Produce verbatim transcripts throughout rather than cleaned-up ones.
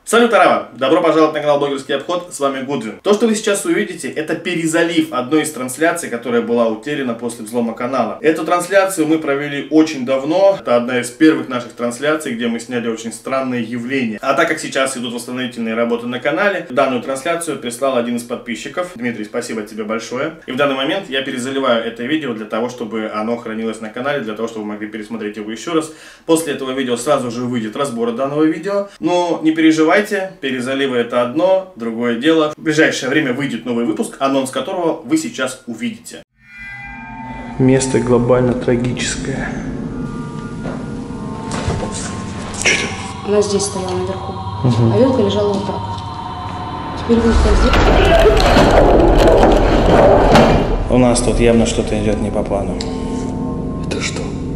Салют, Арава! Добро пожаловать на канал Блогерский обход, с вами Гудвин. То, что вы сейчас увидите, это перезалив одной из трансляций, которая была утеряна после взлома канала. Эту трансляцию мы провели очень давно, это одна из первых наших трансляций, где мы сняли очень странные явления. А так как сейчас идут восстановительные работы на канале, данную трансляцию прислал один из подписчиков. Дмитрий, спасибо тебе большое. И в данный момент я перезаливаю это видео для того, чтобы оно хранилось на канале, для того, чтобы вы могли пересмотреть его еще раз. После этого видео сразу же выйдет разбор данного видео. Но не переживайте. Перезаливы это одно, другое дело. В ближайшее время выйдет новый выпуск, анонс которого вы сейчас увидите. Место глобально трагическое. Что это? Она здесь стояла наверху, угу. А вилка лежала вот так. Теперь вилка здесь. У нас тут явно что-то идет не по плану. Это что?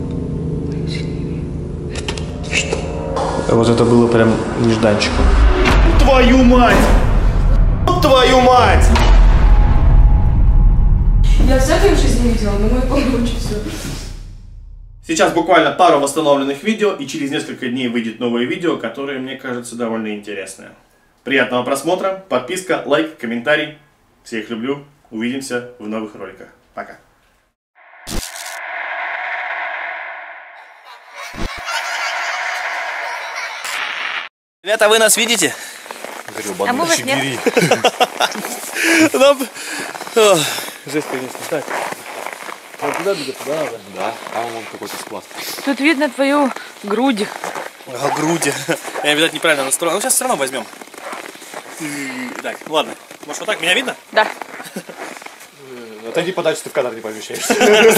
Это что? Вот это было прям нежданчиком. Твою мать! Твою мать! Я всякое в жизни видела, но мы помним очень все. Сейчас буквально пару восстановленных видео, и через несколько дней выйдет новое видео, которое, мне кажется, довольно интересное. Приятного просмотра, подписка, лайк, комментарий. Всех люблю, увидимся в новых роликах. Пока. Ребята, вы нас видите? А мы вас нет. Нам... Жесть, конечно. Так. Куда двигаться? Туда надо? Да, там вон какой-то склад. Тут видно твою грудь. А, груди. Я, видать, неправильно настроил. Ну, сейчас все равно возьмем. Так, ладно. Может, вот так? Меня видно? Да. Отойди подальше, ты в кадр не помещаешься.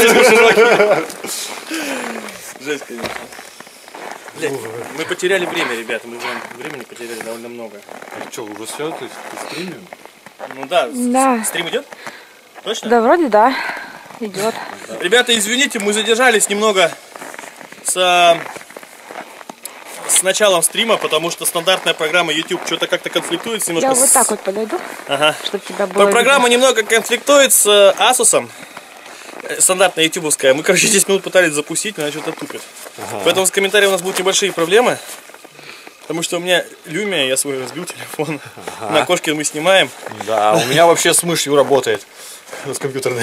Жесть, конечно. Блядь, мы потеряли время, ребята, мы времени потеряли довольно много. А что, уже все? Ты, ты стримим? Ну да, да. Стрим идет? Точно? Да, вроде да, идет. Ребята, извините, мы задержались немного с, с началом стрима, потому что стандартная программа YouTube что-то как-то конфликтует с немножко... Я вот так вот подойду, ага. Чтобы тебя было Программа видно. немного конфликтует с Asus. Стандартная ютубовская. Мы, короче, десять минут пытались запустить, но она что-то тупит. Ага. Поэтому с комментарием у нас будут небольшие проблемы. Потому что у меня Lumia, я свой разбил телефон. Ага. На кошке мы снимаем. Да, у меня вообще с мышью работает. С компьютерной.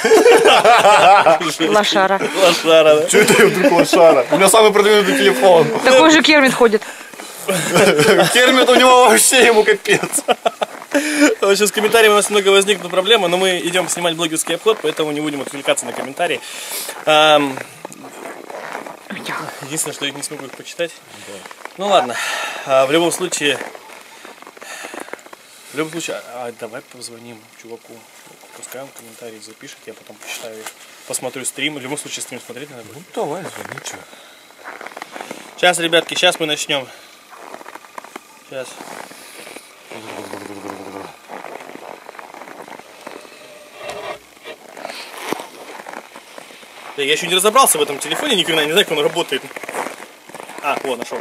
Лошара. Лошара, да? Что это вдруг лошара? У меня самый продвинутый телефон. Такой же Кермит ходит. Кермит у него вообще ему капец. В общем, с комментариями у нас немного возникла проблема, но мы идем снимать блогерский обход, поэтому не будем отвлекаться на комментарии. Единственное, что я не смогу их почитать. Да. Ну ладно, в любом случае, в любом случае, а, давай позвоним чуваку, пускай он комментарии запишет, я потом почитаю их, посмотрю стрим. В любом случае стрим смотреть надо будет. Ну давай, звони, что. Сейчас, ребятки, сейчас мы начнем. Сейчас. Я еще не разобрался в этом телефоне, никогда не знаю, как он работает. А, вот, нашел.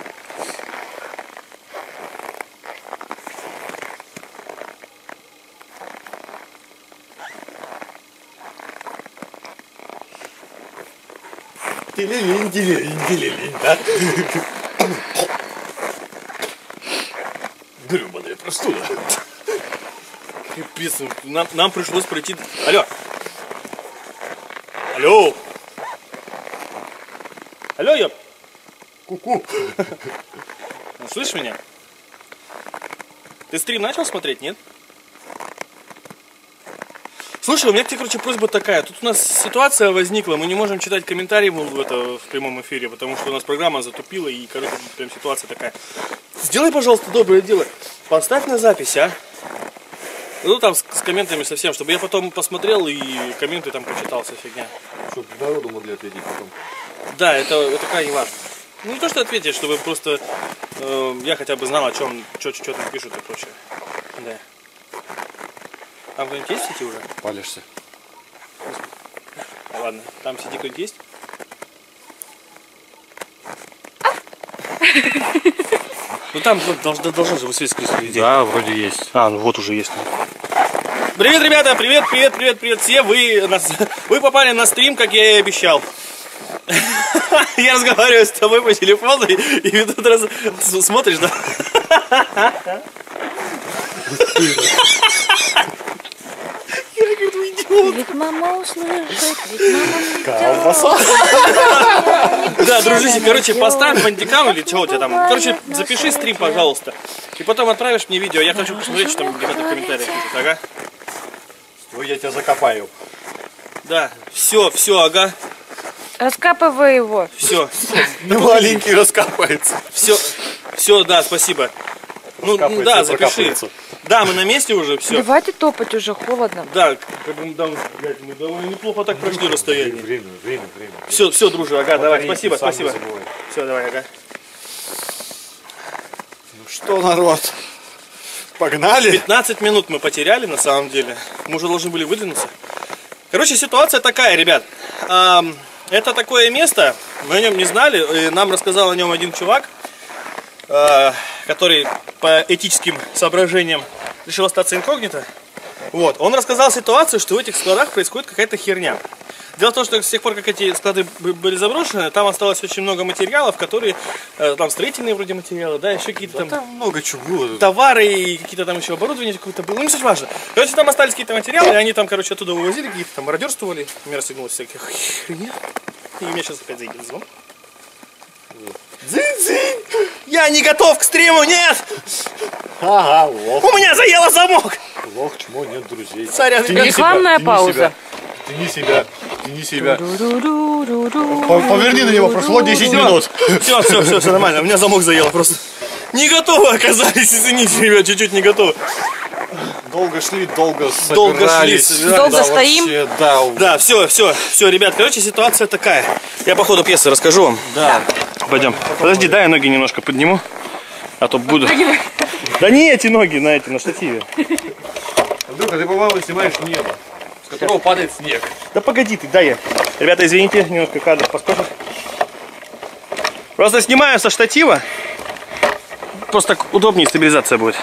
Телелень, телелень, телелень, да? Гребаная простуда. Пипец, нам, нам пришлось пройти... Алло! Алло! Алло, ёп! Ку-ку! Слышишь меня? Ты стрим начал смотреть, нет? Слушай, у меня к тебе, короче, просьба такая. Тут у нас ситуация возникла, мы не можем читать комментарии в, это, в прямом эфире, потому что у нас программа затупила, и, короче, прям ситуация такая. Сделай, пожалуйста, доброе дело. Поставь на запись, а? Ну, там с, с комментами совсем, чтобы я потом посмотрел и комменты там почитал, вся фигня. Чтобы народу могли ответить потом. Да, это, это крайне важно. Ну, не то, что ответить, чтобы просто э, я хотя бы знал, о чем, что там пишут и прочее. Да. Там кто-нибудь есть в сети уже? Палишься. Ладно, там в сети кто-нибудь есть? Ну там должно, должно же высветить список людей. Да, вроде есть. А, ну вот уже есть. Привет, ребята, привет, привет, привет, привет все. Вы, нас, вы попали на стрим, как я и обещал. Я разговариваю с тобой по телефону и, и тут раз смотришь, да? Ведь мама услышит, ведь мама... Колбаса. Да, дружище, короче, поставь бандикам или чего у тебя там. Короче, запиши стрим, пожалуйста. И потом отправишь мне видео. Я хочу посмотреть, что там ребята в комментариях пишут. Ага. Ой, я тебя закопаю. Да, все, все, ага. Раскапывай его. Все, Ну, маленький раскапается. все, все, да, спасибо. Ну, Раскапывается, да, запиши. прокапывается. Да, мы на месте уже, все. Давайте топать, уже холодно. Да, как бы, да, блядь, мы довольно неплохо так прошли расстояние. Время, время, время. Все, все, дружи, ага, давай, Батарейки спасибо, сам не спасибо. забывай. Все, давай, ага. Ну что, народ? Погнали? пятнадцать минут мы потеряли, на самом деле. Мы уже должны были выдвинуться. Короче, ситуация такая, ребят. Ам, это такое место, мы о нем не знали, и нам рассказал о нем один чувак, э, который по этическим соображениям решил остаться инкогнито. Вот. Он рассказал ситуацию, что в этих складах происходит какая-то херня. Дело в том, что с тех пор, как эти склады были заброшены, там осталось очень много материалов, которые, э, там строительные вроде материалы, да, еще какие-то там... Там много чего было. Товары и какие-то там еще оборудование какое-то было. Ну, не суть важно. Короче, там остались какие-то материалы, и они там, короче, оттуда увозили, какие-то там мародерствовали. Мне рассыгнулось всяких херня. И у меня сейчас опять заедет звон. Дзынь-дзынь! Я не готов к стриму, нет! Ага, лох, У меня заело замок! лох, чмо, нет друзей. Сорян, Тяни ребят. Рекламная себя, пауза. Тяни себя, тяни себя. Ду-ду-ду-ду-ду. По- Поверни на него, прошло десять минут. Все, все, все, все нормально. У меня замок заело просто. Не готовы оказались, извините, ребят, чуть-чуть не готовы. Долго шли, долго Долго собирались. шли, Да, долго да, стоим. вообще, да, Да, все, все, все, ребят, короче, ситуация такая. Я по ходу пьесы расскажу вам. да. Пойдем. Подожди, дай я ноги немножко подниму. А то буду. Да не эти ноги, на эти, на штативе. Андрюха, ты, по-моему, снимаешь небо, с которого падает снег. Да погоди ты, дай я. Ребята, извините, немножко кадр поскочит. Просто снимаю со штатива. Просто так удобнее, стабилизация будет.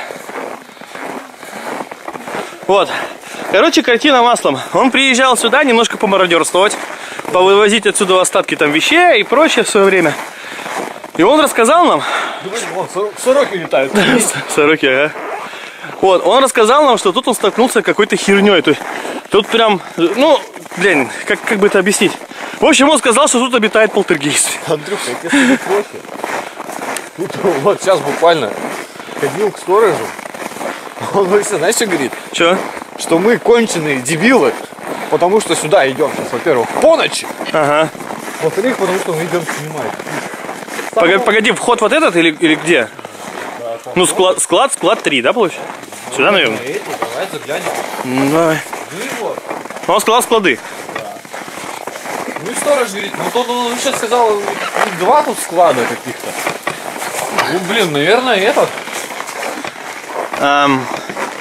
Вот. Короче, картина маслом. Он приезжал сюда немножко помародерствовать, повывозить отсюда остатки там вещей и прочее в свое время. И он рассказал нам... Вон, сороки летают. Сороки, ага. Вот, он рассказал нам, что тут он столкнулся с какой-то херней. То есть, тут прям, ну, блин, как, как бы это объяснить? В общем, он сказал, что тут обитает полтергейст. Андрюха, я тебе скажу проще. Тут вот сейчас буквально ходил к сторожу. Он вообще, знаешь, что говорит? Че? Что мы конченые дебилы, потому что сюда идем сейчас, во-первых, по ночи. Ага. Во-вторых, потому что мы идем снимать. Погоди, погоди, вход вот этот или, или где? Ну, склад, склад, склад три, да, получается? Сюда, наверное? Давай заглянем. Ну, давай. Ну и вот. Он сказал склады. Ну и сторож говорит, ну тут он сейчас сказал, два тут склада каких-то. Ну блин, наверное, этот. Эм,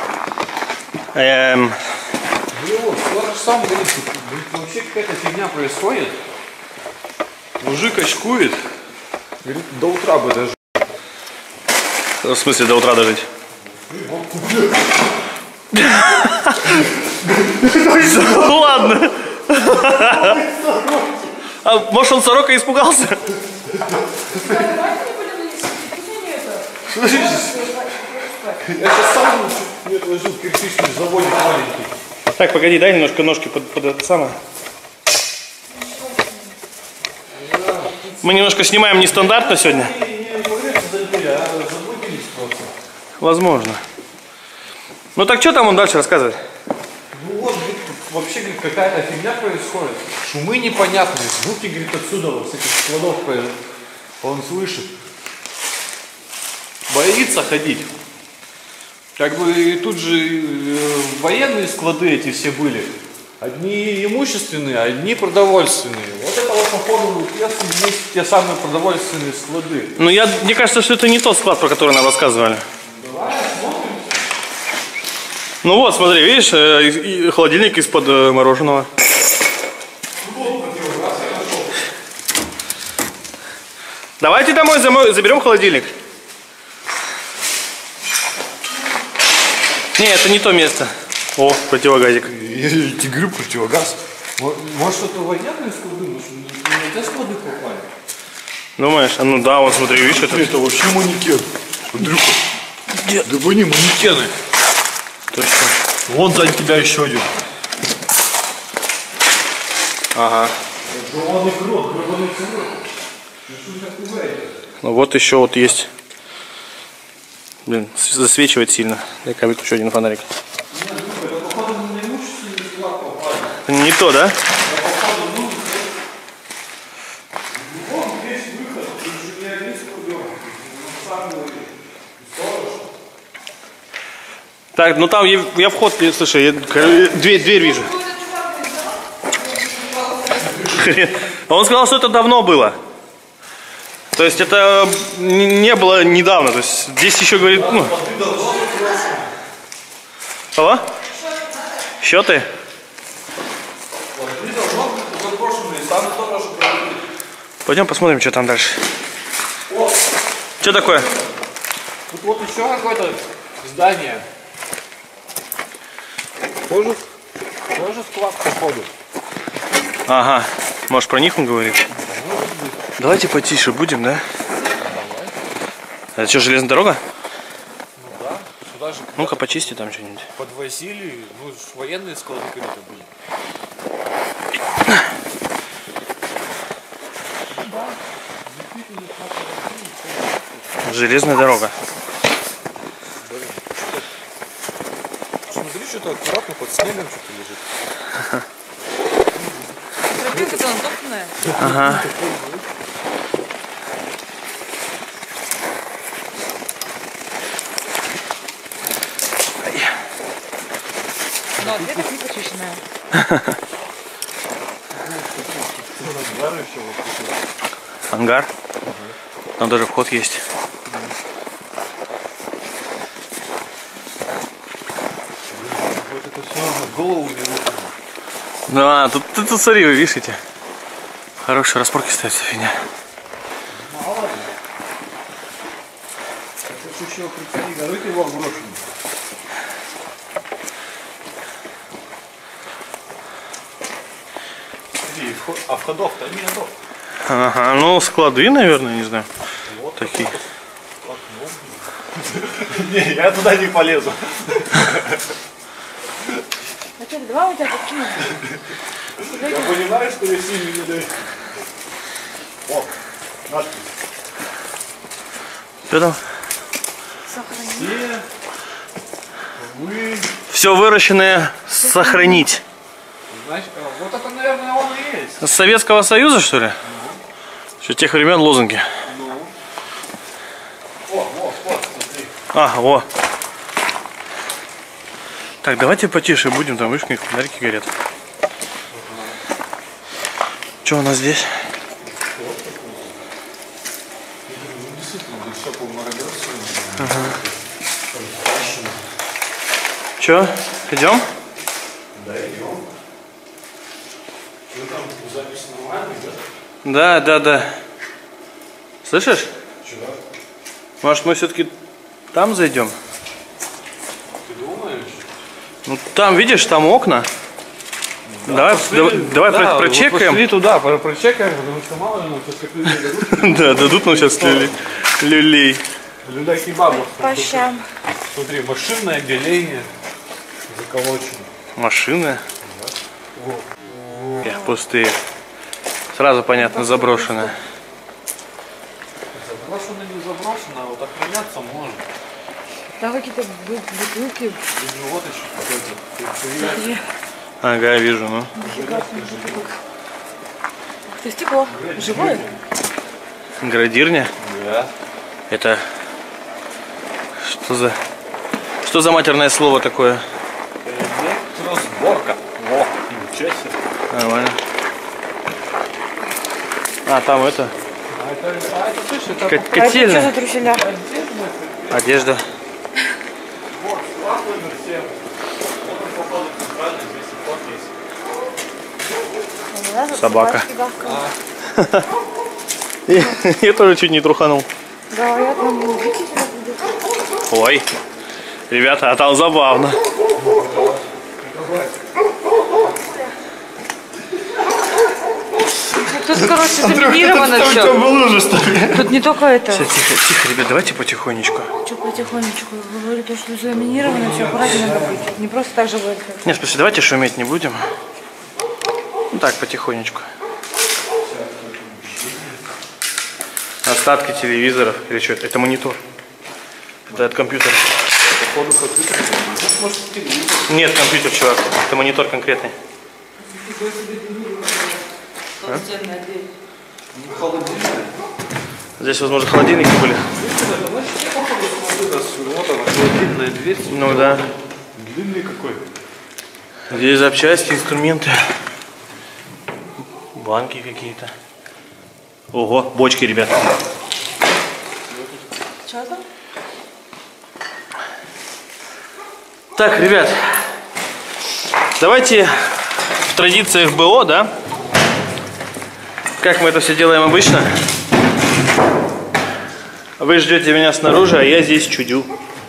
эм, Ну вот, сторож сам говорит, говорит, вообще какая-то фигня происходит. мужик очкует. Говорит, до утра бы даже. В смысле, до утра дожить? Ну ладно. А может он сорока испугался? Я сейчас сам мне отложил кирпичный заводик маленький. Так, погоди, дай немножко ножки под, под это самое. Мы немножко снимаем нестандартно сегодня. Возможно. Ну так что там он дальше рассказывает? Ну вот, говорит, вообще, говорит, какая-то фигня происходит. Шумы непонятные, звуки, говорит, отсюда, вот с этих складов он слышит. Боится ходить. Как бы и тут же э, военные склады эти все были. Одни имущественные, одни продовольственные. Вот это вот, походу, есть те самые продовольственные склады. Ну я, мне кажется, что это не тот склад, про который нам рассказывали. Ну вот, смотри, видишь, э, и- и холодильник из-под э, мороженого. Давайте домой замой- заберем холодильник. Не, это не то место. О, противогазик. Я тебе говорю, противогаз. Может, это военные склады? Может, не те склады попали? Думаешь? А ну да, вот смотри, видишь, это... Это вообще манекен. Андрюха. Где? Да вы не манекены. Точно. Вон сзади тебя еще один. Ага. Гребаный крот, гребаный крот. Ну вот еще вот есть. Блин, засвечивает сильно. Дай-ка выключу один фонарик. Не то, да? Так, ну там я, я вход, слушай, я дверь, дверь вижу. Он сказал, что это давно было. То есть это не было недавно. То есть здесь еще говорит, ну. Кого? Счеты? Пойдем посмотрим, что там дальше. Что такое? Тут вот еще какое-то здание. Тоже, тоже склад, походу. Ага, может про них он говорит? Давайте потише будем, да? Давай. Это что, железная дорога? Ну да, сюда же Ну-ка почисти там что-нибудь. подвозили, ну военные склады какие-то были. Железная дорога. Смотри, что-то аккуратно под снегом что-то лежит. Тропинка-то натоптанная. Ага. Но ответа не почищенная. Ангар. Там даже вход есть. Вот это все голову не рухнуло. Да, тут, тут, тут смотри, вы видите. Хорошие распорки стоят, вся фигня. Мало ли. Это же еще приколи, горы его брошены. А входов-то нету. Ага, ну склады, наверное, не знаю. Вот такие. Не, я туда не полезу. А что, два у тебя такие? Я понимаю, что я сильно не даю. О, надпись. Что там? Все вы... Все выращенное сохранить. Значит, вот это, наверное, он и есть. С Советского Союза, что ли? Еще тех времен лозунги. Ну. О, вот, вот, смотри. А, о. Так, давайте потише будем, там вышки, фонарики горят. Что у нас здесь? Ага. Че, идем? Да, идем. Что там, запись нормальная, да? Да, да, да. Слышишь? Чего? Может, мы все-таки там зайдем? Ты думаешь? Ну, там, видишь, там окна. Да, давай, пошли, давай, давай да, про- прочекаем. Пошли туда, про- прочекаем, потому что мало ли нам сейчас как люди дадут. Да, дадут нам сейчас люлей. люлей. Люля-кебабов. По щам. Смотри, машинное отделение заколочено. Машины. Эх, пустые. Сразу понятно, заброшенные. Заброшено не заброшено, а вот охраняться можно. Там какие-то бу- бутылки. И вот еще какой-то. Ага, вижу, ну. Дофига там бутылок. Ух ты, стекло. Живое? Градирня. Да. Это... Что за... Что за матерное слово такое? Электросборка. Во, ничего себе. Нормально. А, там это... А это, а это слышь, это Ко- А это что котельная. за труселя? Одежда. вот, склад номер семь. Вот он походу центральный, здесь и вход есть. У меня тут Собака. собачки гавкают. Я тоже чуть не труханул. Говорят, нам не убить будет. Ой. Ребята, а там забавно. Кто-то короче, заминировано все. лужа, что ли? Тут не только это. Все, тихо, тихо, ребят, давайте потихонечку. Что потихонечку? Я говорю, то, что заминировано, все аккуратно надо быть. Не просто так же будет. Нет, слушай, давайте шуметь не будем. Ну так, потихонечку. Остатки телевизоров. Или что? Это монитор. Это от компьютера. Нет, компьютер, чувак. Это монитор конкретный. А? Здесь, возможно, холодильники были. Ну да. Длинный какой. Здесь запчасти, инструменты. Банки какие-то. Ого, бочки, ребят. Что там? Так, ребят, давайте в традиции эф бэ о, да? Как мы это все делаем обычно? Вы ждете меня снаружи, а я здесь чудю.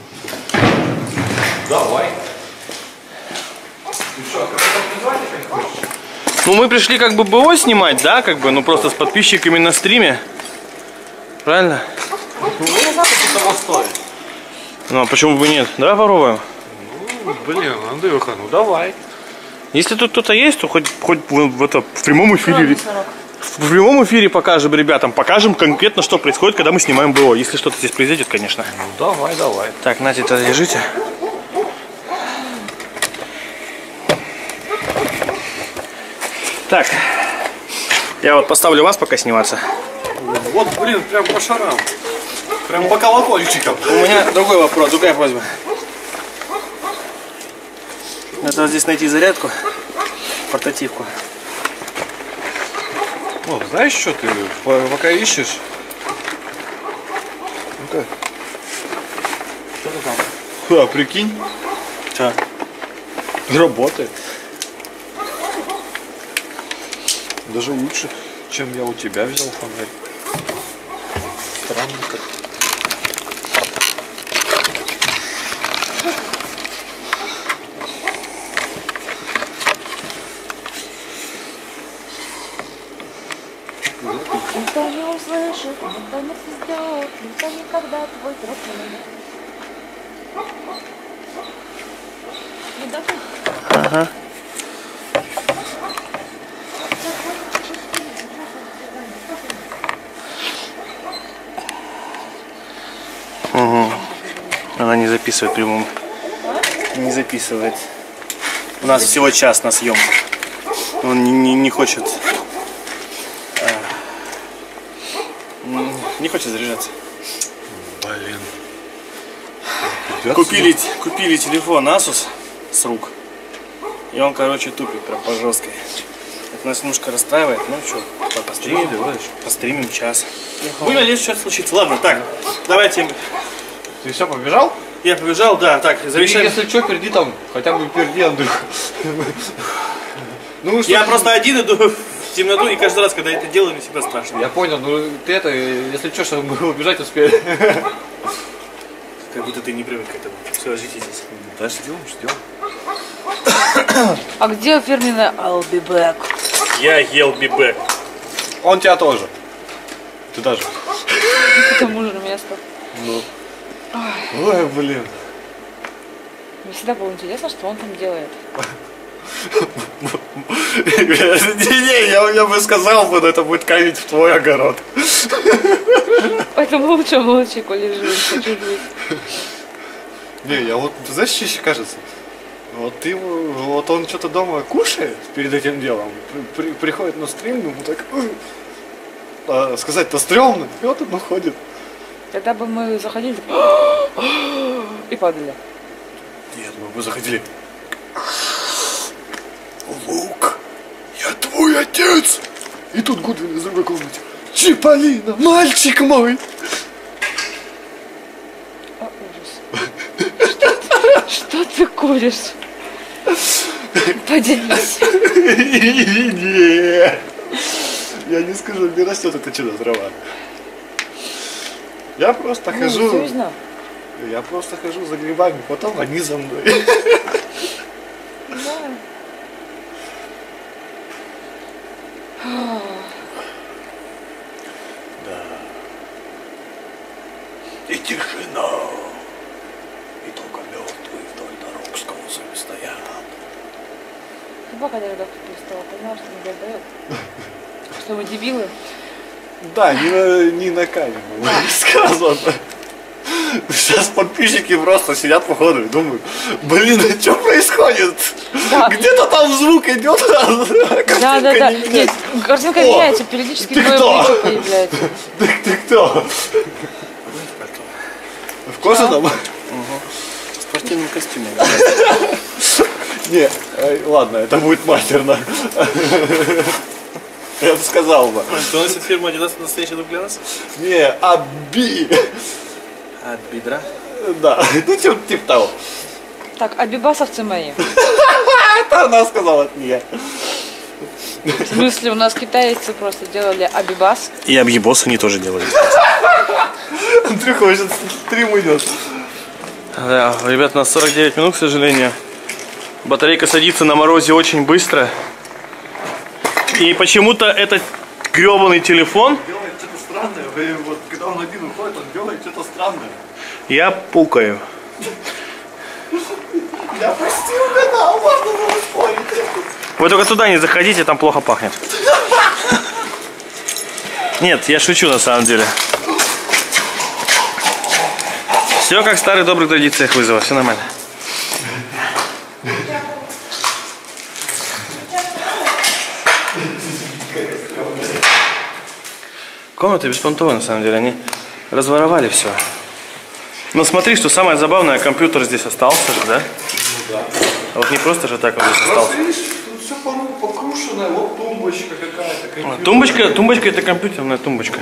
Давай. Ну, мы пришли как бы бэ о снимать, да, как бы, ну просто с подписчиками на стриме. Правильно? Ну, того стоит. Ну, а почему бы нет? Давай попробуем. Ну, блин, Андрюха, ну давай. Если тут кто-то есть, то хоть, хоть в, в, это, в прямом эфире. В прямом эфире покажем ребятам, покажем конкретно, что происходит, когда мы снимаем бэ о. Если что-то здесь произойдет, конечно. Ну давай, давай. Так, Надя, это лежите. Так, я вот поставлю вас пока сниматься. Вот, блин, прям по шарам. Прям по колокольчикам. У меня другой вопрос, другая просьба. Надо вот здесь найти зарядку, портативку. Ну, знаешь, что ты пока ищешь? Ну-ка. Что ты там? А, прикинь, Что? работает. Даже лучше, чем я у тебя взял фонарь. Странно как. Никто не услышит, никто не сведет, никто никогда твой труп не найдет. Ага. Угу. Она не записывает прямым. Не записывает. У нас всего час на съемку. Он не, не, не хочет. а, Не хочет заряжаться. Блин. Купили, купили телефон Asus с рук. И он, короче, тупит прям по жесткой. Это нас немножко расстраивает. Ну что, постримим, постримим час. Будем надеяться, что-то случится. Ладно, так, давайте. Ты все, побежал? Я побежал, да, так, завещание. Если что, перейди там, хотя бы перейди, Андрюха. Ну, Я просто один иду в темноту, и каждый раз, когда я это делаю, мне всегда страшно. Я понял, ну ты это, если что, чтобы мы убежать успели. Как будто ты не привык к этому. Все, ждите здесь. Да, ждем, ждем. А где фирменная I'll be back? Я ел бибек. Он тебя тоже. Ты даже. Это мужа место. Ну. Ой, блин. Мне всегда было интересно, что он там делает. Не-не, я, я бы сказал, но это будет камень в твой огород. Поэтому лучше молчи, коли живу, хочу жить. Не, я вот, ты знаешь, что еще кажется? Вот ты, вот он что-то дома кушает перед этим делом, при, при, приходит на стрим, ему так, а, сказать-то стрёмно, и вот он уходит. Когда бы мы заходили, и падали. Нет, мы бы заходили. Лук, я твой отец! И тут Гудвин из другой комнаты. Чиполлино, мальчик мой! О, ужас. Что, что ты куришь? Поделись. Нет, я не скажу, не растет это чудо трава. Я просто Ну, хожу. серьезно? Я просто хожу за грибами, потом они за мной. Да. собака тогда перестала, поняла, что не отдает. Что мы дебилы. Да, не на, не на камеру сказано. Сейчас подписчики просто сидят походу и думают, блин, а что происходит? Да. Где-то там звук идет, а картинка Да, да, да. не Нет, меняется. картинка О, меняется, периодически ты двое кто? плечо появляется. Ты, ты кто? В кожаном? В спортивном костюме. Не, э, ладно, это будет матерно. Я бы сказал бы. Что носит фирма Adidas настоящий друг для нас? Не, Аби. От бедра. Да, ну типа, типа того. Так, абибасовцы мои. Это она сказала, не. В смысле, у нас китайцы просто делали абибас. И объебос они тоже делали. Андрюха уже стрим идет. Да, ребят, у нас сорок девять минут, к сожалению. Батарейка садится на морозе очень быстро. И почему-то этот гребаный телефон... Делает что-то странное. Вот, когда он один уходит, он делает что-то странное. Я пукаю. Я почти угадал, можно было спорить. Вы только туда не заходите, там плохо пахнет. Нет, я шучу на самом деле. Все как в старых добрых традициях вызова, все нормально. Комната беспонтовая на самом деле, они разворовали все. Но смотри, что самое забавное, компьютер здесь остался же, да? Ну да. А вот не просто же так он здесь остался. Видишь, тут все покрушенное, вот тумбочка какая-то. А, тумбочка, тумбочка это компьютерная тумбочка.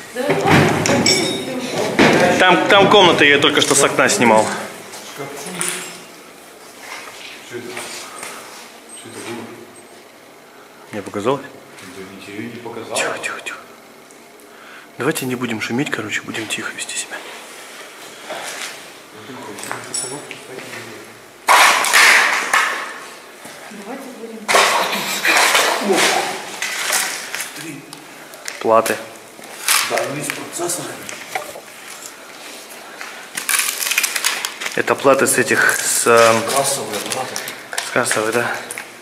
Там, там комната, я только что с окна снимал. Что это? Что это было? Мне показалось? Да ничего не показалось. Тихо, тихо, тихо. Давайте не будем шуметь, короче, будем тихо вести себя. Платы. Да, они с процессорами. Это платы с этих, с, э, Кассовые платы. с кассовой, да?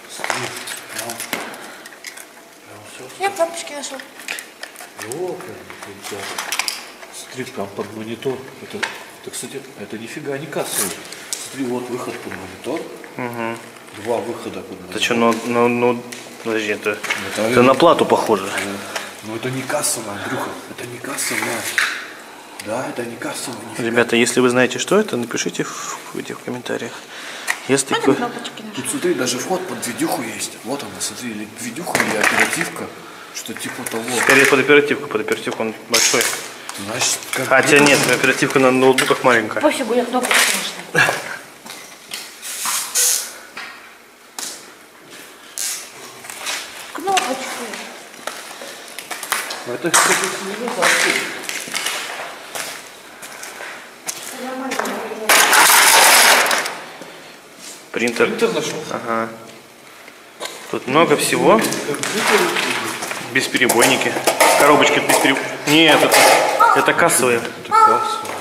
Я папочки нашел. Смотри, там под монитор. Это, это, кстати, это нифига не кассовый. Смотри, вот выход под монитор. Угу. Два выхода под монитор. Это что, ну, ну, ну, подожди, это, Это, это на плату похоже. Ну это не кассовая, Андрюха. Это не кассовая. Да, это не кассовая. Нифига. Ребята, если вы знаете, что это, напишите в, в этих комментариях. Если Надо вы... кнопочки нашел. Тут смотри, даже вход под видюху есть. Вот она, смотри, или видюха или оперативка. Что типа того. Скорее под оперативку, под оперативку он большой. Значит, как... Хотя нет, оперативка на ноутбуках маленькая. Пофигу, я кнопочки нашла. Кнопочки. Это, кстати, не надо. Принтер. Принтер нашел? Ага. Тут много всего. Бесперебойники. Коробочки бесперебойники. Нет, это, это кассовые. Это кассовая.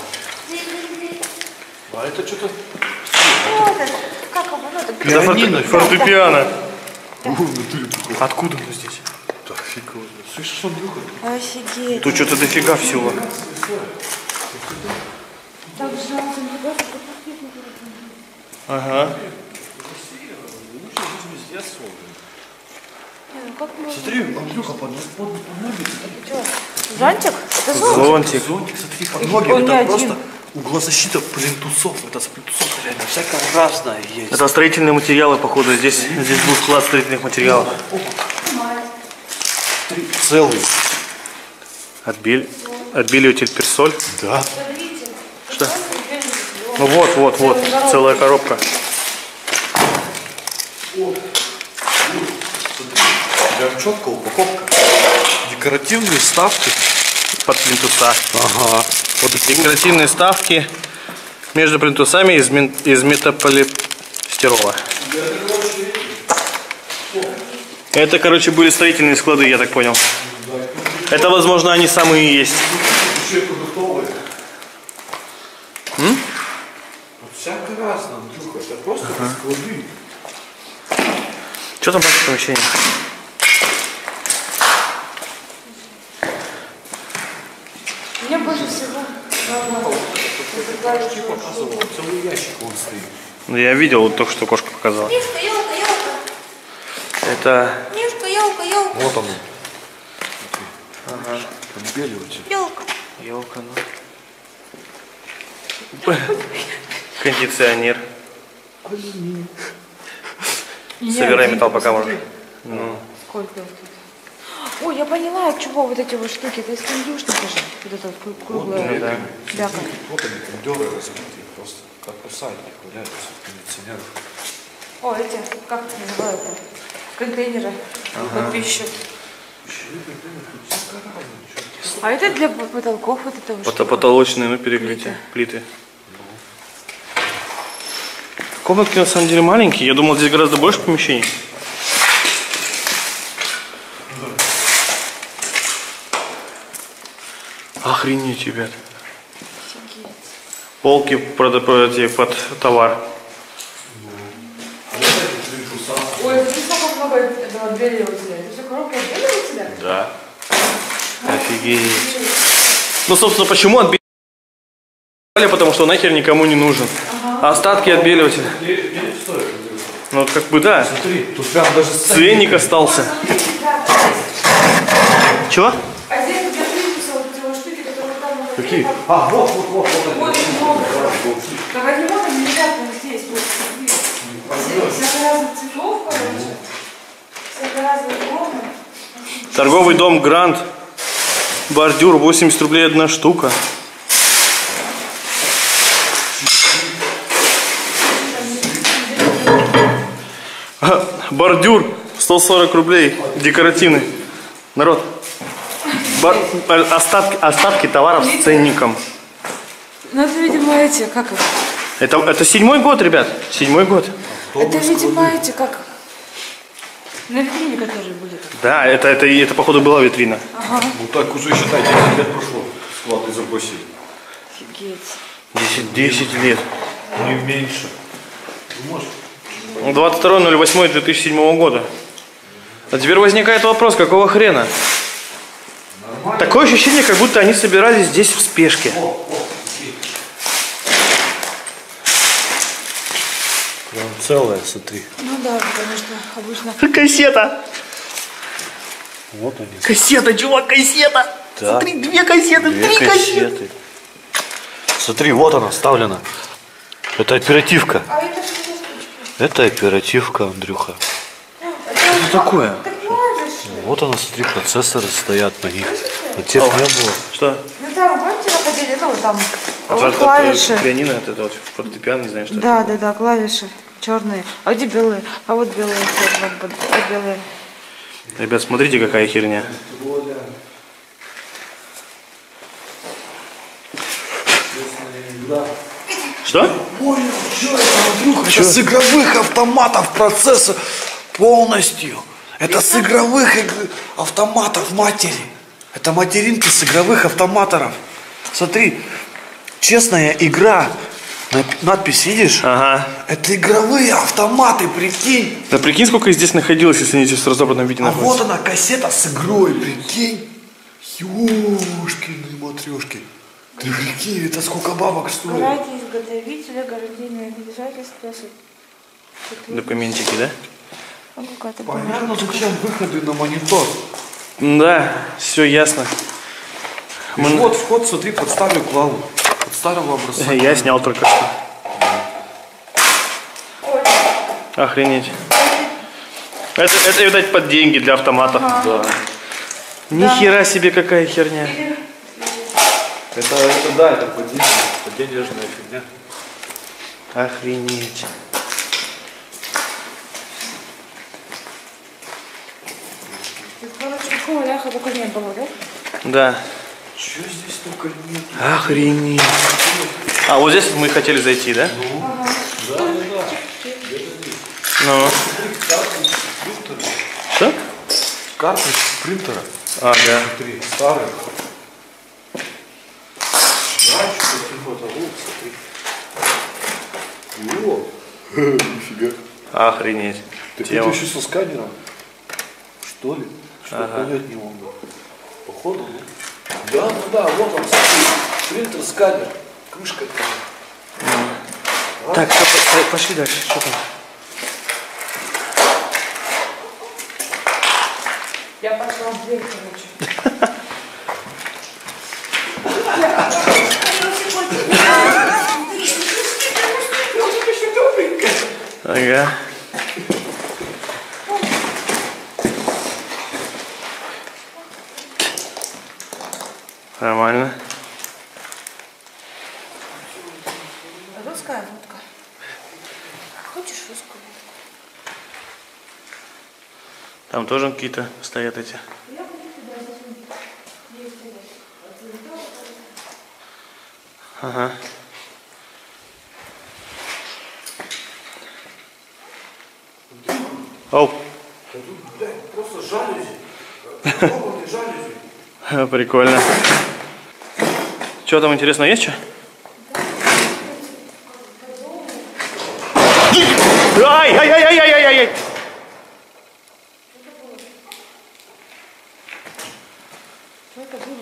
А это что-то... Как его? Ну, это Это Пианино. форте- фортепиано. Откуда оно здесь? Да фиг его знает. Слышишь, Андрюха? Офигеть. Тут что-то дофига всего. Так жалко, не даже Ага. как можно? Смотри, Андрюха, под, под, под ноги. Зонтик? Это зонтик? Зонтик. Зонтик, смотри, под ноги. Он не Это один. просто углозащита плинтусов. Это с плинтусов реально всякое разное есть. Это строительные материалы, походу. Здесь, здесь был склад строительных материалов. Три целый. Отбили, отбеливатель персоль. Да. Что? Ну вот, вот, вот. Целая коробка. Прям четко упаковка. Декоративные ставки. Под плинтуса. Ага. Вот декоративные ставки между плинтусами из, мен- из метаполистирола. Это, короче, были строительные склады, я так понял. Это, возможно, они самые и есть. Еще продуктовые. М? Вот всякое разное, Андрюха. Это просто склады. Что там в помещении? Мне больше всего Целый ящик вон стоит. Ну, я видел, вот только что кошка показала. Мишка, елка, елка. Это... Мишка, елка, елка. Вот оно. Ага. Отбеливатель. Елка. Елка, ну. Кондиционер. Собирай металл пока можно. Ну. Сколько тут? Ой, я поняла, от чего вот эти вот штуки. Это из кондюшника же. Вот это вот круглое. Да. Бяка. Вот они кондеры разбитые, просто как усадьбы гуляют кондиционеров. О, эти, как это называется? Контейнеры под пищу. А это для потолков вот этого Пото- Потолочные, ну, перекрытия, плиты. Комнатки на самом деле маленькие. Я думал, здесь гораздо больше помещений. Охренеть, ребят. Полки под, под, под товар. Ой, это сколько много этого отбеливателя? Это все коробка отбеливателя? Да. Офигеть. Ну, собственно, почему отбеливатель? Потому что нахер никому не нужен. А остатки отбеливателя. Ну, вот как бы да. Смотри, тут прям даже Ценник остался. Чего? А здесь у тебя плинтуса вот эти вот штуки, которые там... Какие? А, вот, вот, вот, вот они. Вот их много. Так они вот они лежат вот здесь. Вот. Всяко разных цветов, короче. Всяко разных форм. Торговый дом Гранд. Бордюр, восемьдесят рублей одна штука. Бордюр сто сорок рублей. Декоративный. Народ. Бар... Остатки, остатки товаров с ценником. Ну это, видимо, эти, как их? Это, это седьмой год, ребят. Седьмой год. Это, видимо, эти, как... На витрине, которые были. Да, это, это, это походу была витрина. Ага. Ну так уже считай, десять лет прошло. Склады забросили. Офигеть. десять, десять лет. Не меньше. Ну, может. двадцать второе ноль восьмое две тысячи седьмого года. А теперь возникает вопрос, какого хрена? Нормально. Такое ощущение, как будто они собирались здесь в спешке. О, о, прям целая, смотри. Ну да, потому что обычно... Кассета! Вот они. Кассета, чувак, кассета! Да. Смотри, две кассеты, Две три кассеты. кассеты. Смотри, вот она вставлена. Это оперативка. А это что за штучка? Это оперативка, Андрюха. Что такое? Так клавиши. Вот она, смотри, процессоры стоят на них. А тех не было. Что? Ну там, помните, находили, ну там, А вот вот это клавиши. пианино, это вот фортепиано, не знаю, что Да, это. да, да, клавиши черные. А где белые? А вот белые, вот, вот, вот белые. Ребят, смотрите, какая херня. Что? Понял, что это, Андрюха? Это с игровых автоматов процессор полностью. Это с игровых иг- автоматов матери. Это материнки с игровых автоматоров. Смотри, честная игра. Нап- Надпись видишь? Ага. Это игровые автоматы, прикинь. Да прикинь, сколько их здесь находилось, если они здесь в разобранном виде А находятся. вот она, кассета с игрой, прикинь. Ёшкины матрешки. Ты прикинь, это сколько бабок стоит? Гарантия изготовителя, гарантийное обязательство. Документики, да? Ну, какая-то бумага. Понятно, зачем выходы на монитор. Да, все ясно. Мы... Вот вход, смотри, под старую клаву. Под старого образца. Я снял только что. Охренеть. Это, это, видать, под деньги для автоматов. Да. Нихера себе какая херня. Это, это да, это поддержка, поддержная фигня. Охренеть. Короче, такого ляха только не было, да? Да. Чё здесь только нет? Охренеть. А, вот здесь мы хотели зайти, да? Да, да, да. Ну. Что? Картридж принтера. А, да. Смотри, старый. Да, что-то типа того, смотри. О, нифига. Охренеть. Так Тело. это еще со сканером? Что ли? Что Ага. понять не могу. Походу, ну. Да, ну да, вот он, смотри. Принтер, сканер, крышка. А? Так, что, пошли дальше. Что там? Я пошла в дверь, короче. Ага. Нормально. Русская водка. Хочешь русскую водку? Там тоже какие-то стоят эти. Ага. Оу. Просто жалюзи. Огромные жалюзи. Прикольно. Что там интересно, есть что? Ай, ай, ай, ай, ай, ай, ай. Что это было?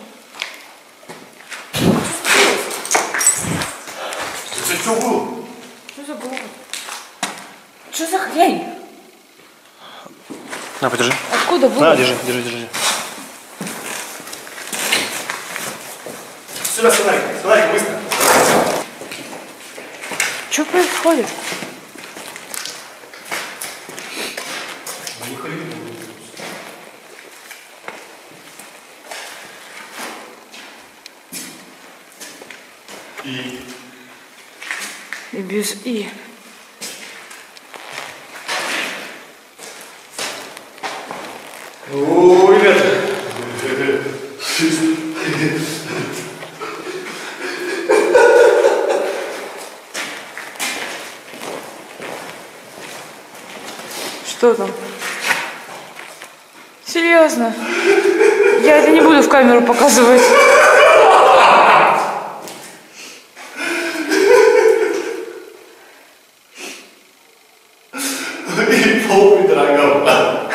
Это что было? Что за было? Что за хрень? На, подержи. Откуда было? На, держи, держи, держи. Сюда, сюда, сюда, быстро. Что происходит? И... И без И. О, ребята. Что там? Серьезно? Я это не буду в камеру показывать. И пол ведра говна.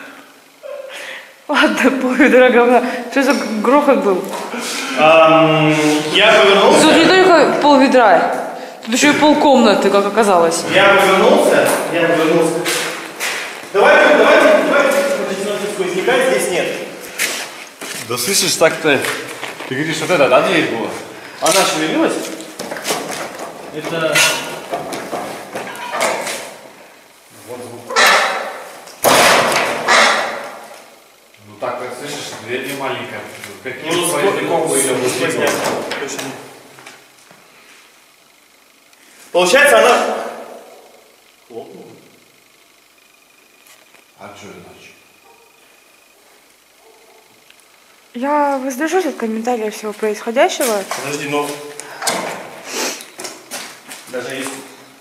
Ладно, полведра говна. Что за грохот был? Ам, я повернулся. Тут не только полведра, тут еще и полкомнаты, как оказалось. Я повернулся. Я повернулся. Давайте, давайте, давайте начнем сквозняка, здесь нет. Да слышишь, так-то, ты говоришь, вот это, да, дверь была? Она шевелилась? Это... Ну так, как слышишь, дверь не маленькая. Каким Ну, сквозняком вы ее сквозняк. Точно. Получается, она... Хлопнула. А что иначе? Я воздержусь от комментариев всего происходящего. Подожди, но... Даже если...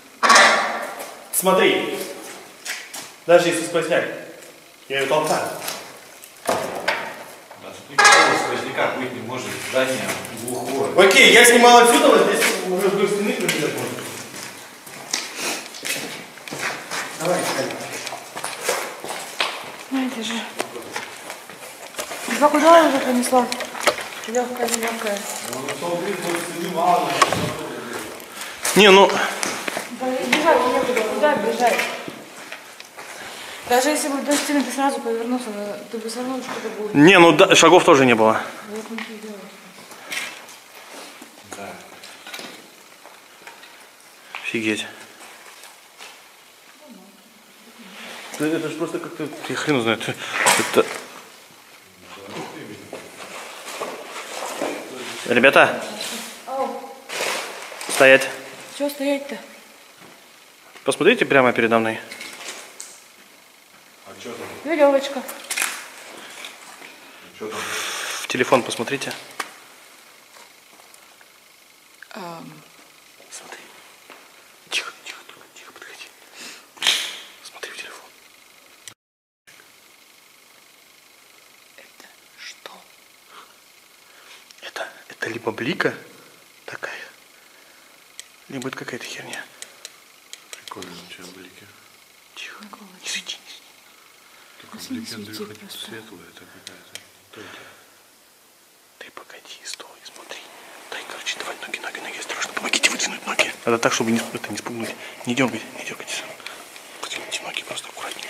Смотри. Даже если сквозняк, я ее толкаю. Даже никакого сквозняка быть не может, здание глухое. Окей, я снимал отсюда, вот здесь уже вдоль стены пробежать можно. Давай, Катя. Знаете же. Я куда уже принесла? Легкая, легкая. Не, ну... Да бежать некуда, куда бежать? Даже если бы до стены ты сразу повернулся, ты бы все равно что-то будет. Не, ну да, шагов тоже не было. Вот он и делает. Да. Офигеть. Да это же просто как-то... Я хрен знает. Это... Ребята, Ау, стоять. чего стоять-то? Посмотрите прямо передо мной. А что там? Веревочка. Что там? В телефон посмотрите. Ам, Смотри. Тихо, тихо, тихо, тихо, подходи. Смотри в телефон. это что? Это, это либо блика такая, либо это какая-то херня. Прикольно, что блики. Тихо. Не свети. Только легенда хоть светлая, это какая-то. Ты погоди, стой, смотри. Дай, короче, давай ноги, ноги, ноги, осторожно. Помогите вытянуть ноги. Надо так, чтобы не, это, не спугнуть. Не дергайте, не дергайте. Потяните ноги просто аккуратненько.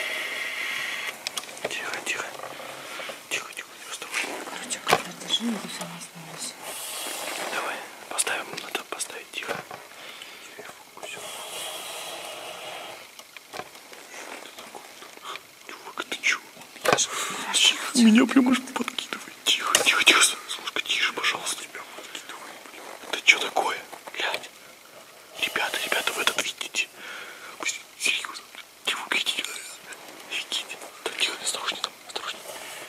Тихо, тихо. Тихо, тихо, осторожно. Короче, когда держи, я тут сама остановилась. Давай, поставим, надо поставить тихо. Чувак, ты чё? Тихо, меня прям аж подкидывает. Тихо, тихо, тихо. Слушай, тише, пожалуйста. Тебя подкидывает, блин. Это что такое? Глянь. Ребята, ребята, вы этот видите? Вы серьезно? Тихо, идите. Идите. Так, тихо, осторожнее там, осторожнее.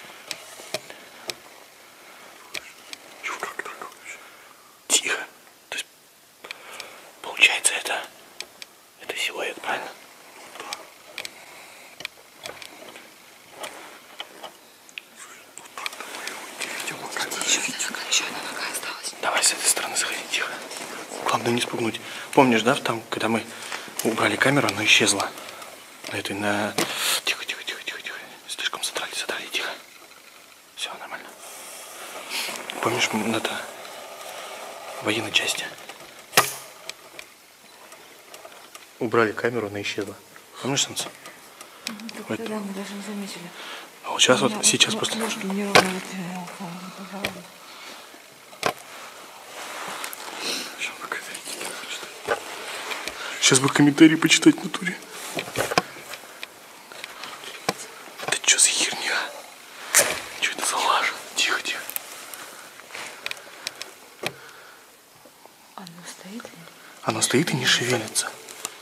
Чё, как так вообще? Тихо. То есть, получается, это, это силуэт, правильно? Давай с этой стороны заходи, тихо. Главное не спугнуть. Помнишь, да, там, когда мы убрали камеру, она исчезла. На этой, на... Тихо, тихо, тихо, тихо, тихо. Слишком задрали, задрали, тихо. Все, нормально. Помнишь, на это... военной части. Убрали камеру, она исчезла. Помнишь, Санса? Вот. Да, мы даже не заметили. А вот сейчас, У меня вот, сейчас вот просто... ножки неровно выдвинула, пожалуйста. Сейчас бы комментарии почитать в натуре. Это что за херня? Что это за лажа? Тихо, тихо. Оно стоит? Оно стоит и не шевелится.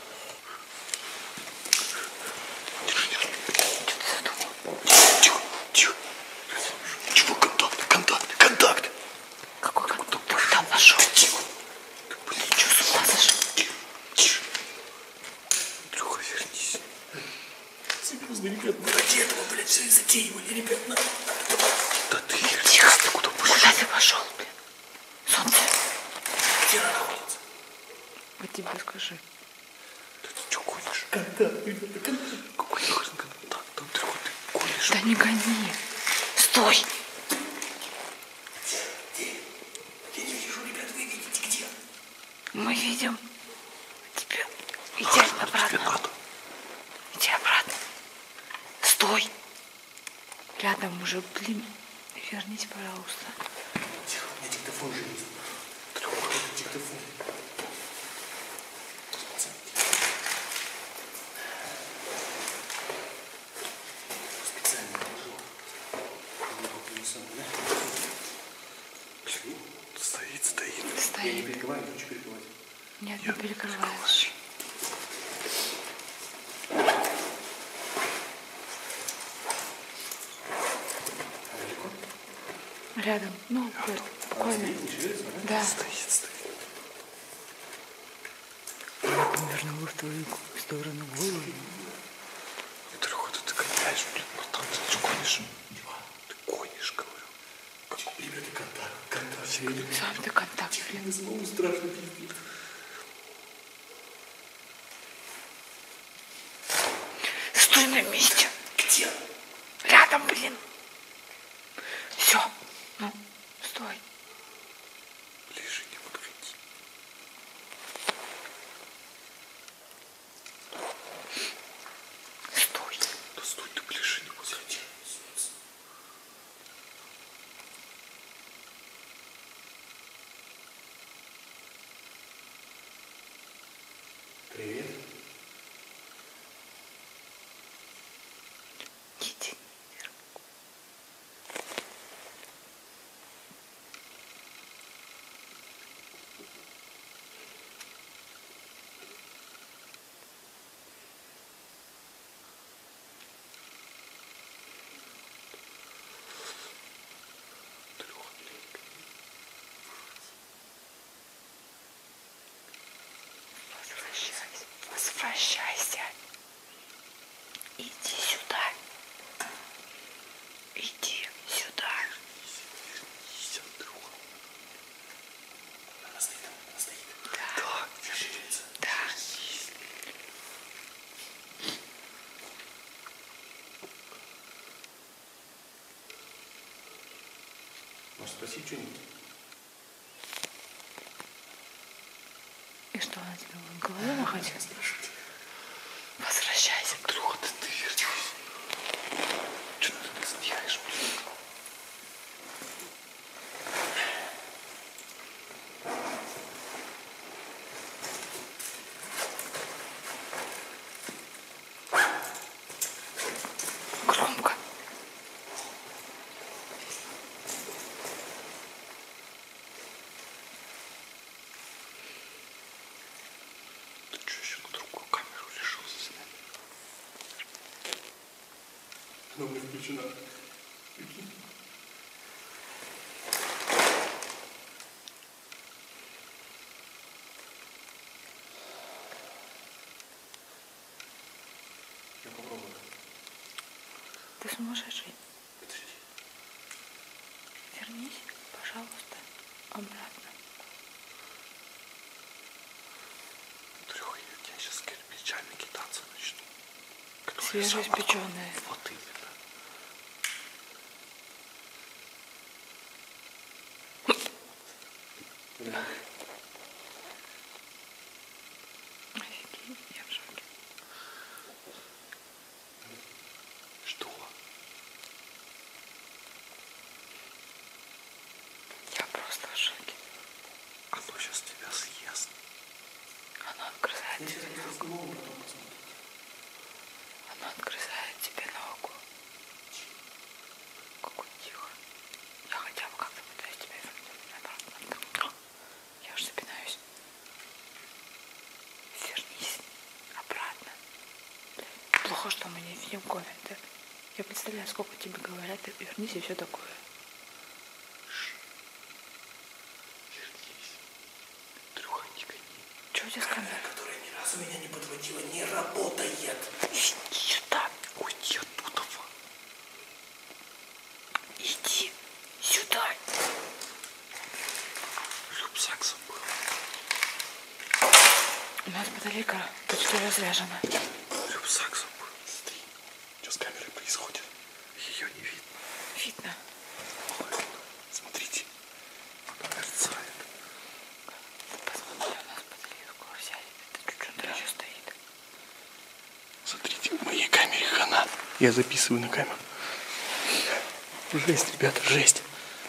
Держи, держи. Тихо, тихо. Чего контакт? Контакт, контакт. Какой контакт? Ты там нашел? Тихо. Ты что, с ума сошел? Тихо. Леха, вернись. Серьезно, ребят, мы ради этого, блядь, все и затеивали, ребят. На... Да ты, Тихо. ты куда пошел? Куда ты пошел, блин? Солнце. Где она находится? Вот тебе скажи. Да ты что гонишь? Контакт, ребята, контакт. Какой нахрен контакт? Там ты гонишь. Да не гони. Стой. Я не вижу, ребят, вы видите где? Мы видим тебя. Иди обратно. Иди обратно. Стой. Рядом уже, блин. Вернись, пожалуйста. Тихо, у меня диктофон же есть. Трёх, это диктофон. Специально положил. Стоит, стоит. Стоит. Я не перекрываю, не хочу перекрывать. Нет, не перекрываешь. Рядом. Ну, буквально. Да. Стоит, стоит. Наверное, в твою сторону голову. Трёх, ты гоняешь, блин, братан, ты что гонишь? Ты гонишь, говорю. Ребята, контакт, контакт. Сам ты контакт, блин. Снова страшно пиздец. Стой на месте. Где? Рядом, блин. Все. Ну, стой. Ближе не подходи. Стой. Да стой, ты ближе не подходи. Привет. Иди. Возвращайся. Возвращайся. Иди сюда. Иди сюда. Она стоит, она стоит. Да. Да, держится. Да. Может, спросить что-нибудь? И что она тебе в голову находит? Возвращайся. Андрюха, ты, ты вернись. Что ты тут сделаешь, блин? Громко. Ты что, еще на другую камеру решился снять? Она у меня включена. Я попробую. Ты сумасшедший. Подожди. Вернись, пожалуйста, обратно. Андрюха, я тебя сейчас кирпичами кидаться начну. Свежеиспеченные. Вот именно. Офигеть, я в шоке. Что? Я просто в шоке. Оно сейчас тебя съест. Оно отгрызает тебе ногу. Оно отгрызает тебе ногу. Какой тихо. Я хотя бы как-то пытаюсь тебя вернуть обратно. Я уже запинаюсь. Вернись обратно. Плохо, что мы не видим комменты. Я представляю, сколько тебе говорят, вернись и все такое. Вернись. Андрюха, не гони. Что у тебя с камерой? Которая ни разу меня не подводила, не работает. Иди сюда. Уйди оттуда. Иди сюда. Рюкзак забыл. У нас батарейка почти разряжена. Рюкзак забыл. Смотри, что с камерой происходит. Ее не видно. Видно. Ой, смотрите. Она мерцает. Посмотри, у нас батарейка скоро сядет. Это чуть-чуть еще стоит. Смотрите, в моей камере хана. Я записываю на камеру. Жесть, ребята, жесть.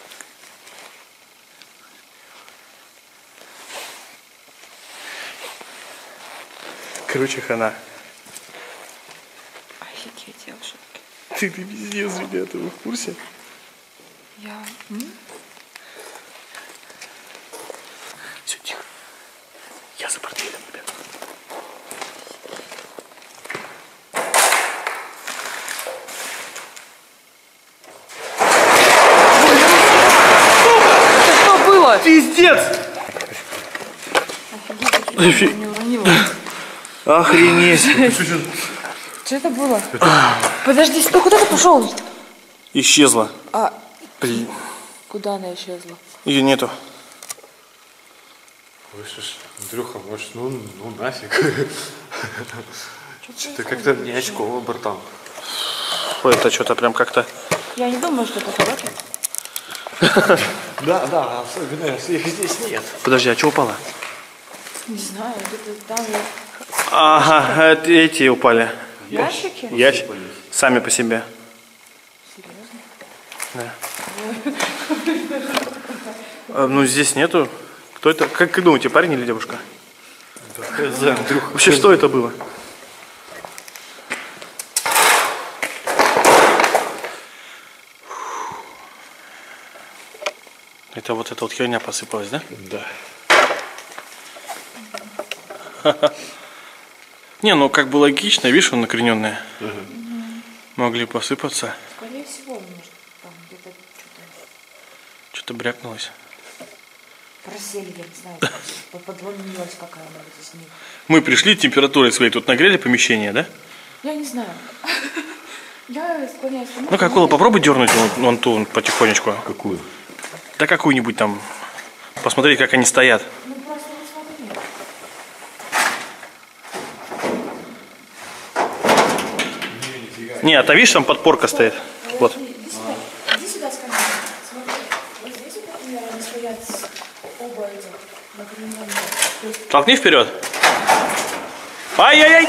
Короче, хана. Офигеть, я в шоке. Ты, ты пиздец, ребята, вы в курсе? Я... М? Все, тихо. Я за портфелем, ребята. Это что было? Пиздец! Офигеть, я не уронила. Охренеть. Что это было? Подожди, стой, куда ты пошел? Исчезла. А, Блин. куда она исчезла? Ее нету. Слышишь, Андрюха, может, ну, ну нафиг. Что-то как-то не очково, братан. Ой, это что-то прям как-то... Я не думаю, что это хорошо. Да, да, особенно если их здесь нет. Подожди, а что упало? Не знаю, где-то там я... Ага, это эти упали. Ящики? Ящик. Сами по себе. Серьезно? Да. А, ну, здесь нету. Кто это? Как, как думаете, парень или девушка? Да, Андрюха. Вообще, что это было? Это вот эта вот херня посыпалась, да? Да. Не, ну как бы логично, видишь, он накрененная. Могли посыпаться. Скорее всего, может, там где-то что-то Что-то брякнулось. просели, я не знаю, подвалилась какая-нибудь из них. Мы пришли, температурой своей тут нагрели помещение, да? Я не знаю. Я склоняюсь к тому, Ну, что Акула, надо- попробуй дернуть вон, вон ту потихонечку. Какую? Да какую-нибудь там. Посмотреть, как они стоят. Ну, просто вот смотри. Нет, а видишь, там подпорка стоит. Вот. Иди сюда. Иди сюда с камерой. Смотри. Вот здесь Толкни вперед. Ай-яй-яй!